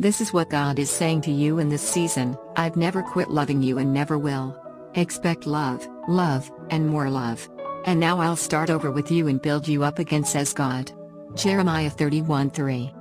This is what God is saying to you in this season: I've never quit loving you and never will. Expect love, love, and more love. And now I'll start over with you and build you up again, says God. Jeremiah 31:3.